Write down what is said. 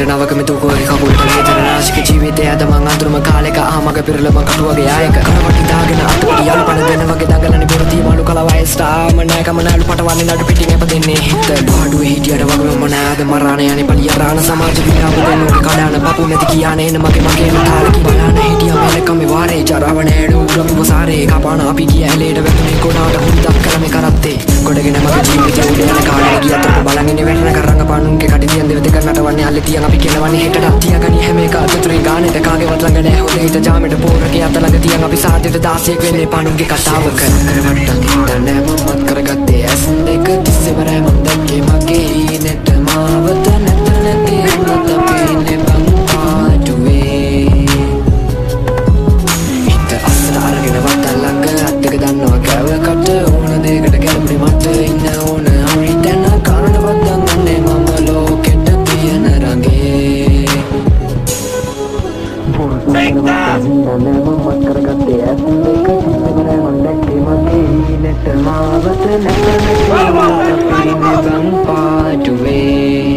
නවක මෙතුකෝ කකුල් තලේ ජනනාශක ජීවිතය අද මං අඳුරම කාලෙක අහමග පිරලම කටුවගේ ආයක කරවටි දාගෙන අතපොඩි යාළු පණ දෙන වගේ දඟලන්නේ පෙරදී මාළු කලවයි ස්ටාම නෑකම නෑලු පටවන්නේ නඩු පිටින් එපදෙන්නේ හිත පාඩුවේ හිටියට වගේ මම නෑද මරාන යන්නේ පලිය රාණ සමාජ විලාප දෙන්නු කඩාන පපු නැති කියන්නේ එන මගේ තාලකි බලන්න හිටියා මලකම වාරේ චරව නෑඩු රපු වසාරේ කපාන අපි ගිය ඇලේට වැටුනේ කොඩාට හුන්දක් කරමේ කරත්තේ ගොඩගෙන මගේ ජීවිතේ උඩ යන කාලේ ගියත් බලන් ඉන්නේ වැටෙන කරංග පානුන්ගේ කඩි තියන් දෙව දෙක නටවන්නේ අල්ලේ තියන් අපි කියනවන්නේ හෙටට තියාගනි හැම එක අතුරුයි ගානෙට කාගේවත් ළඟ නෑ හොද හිත ජාමෙට පෝරකේ අත ළඟ තියන් අපි සාදෙට 16ක් වෙන්නේ පානුන්ගේ කතාව කර වට්ටන් හිටන්නේ මමත් කරගත්තේ ඇස් දෙක තිස්සෙවරයි මන් දැක්කේ මගේ ඊනෙට මාවත නැත නැති උනත පේන්නේ බං පාටුවේ හිත අස්සට අරගෙන වට්ටන් ළඟ අත් දෙක දන්නවා කැවකට ඕන දෙයකට ගැලපුණේ මට ඉන්න ඕන අරිටන කාරණ වදන්නේ මම ලෝකෙට පියන රඟේ මමත් කරගත්තේ ඇස් දෙක තිස්සෙවරයි මන් දැක්කේ මගේ ඊනෙට මාවත නැත නැති උනත පේන්නේ බං පාටුවේ